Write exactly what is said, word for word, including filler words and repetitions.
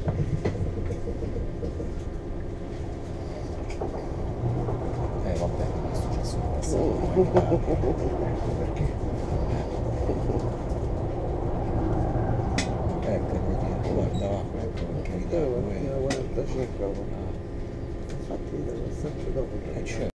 Eh vabbè, è successo in passato. Perché? Ecco, vedi, guarda, va, ecco perché mi dà quarantacinque. Ah. Infatti devo sempre dopo. Eh, certo.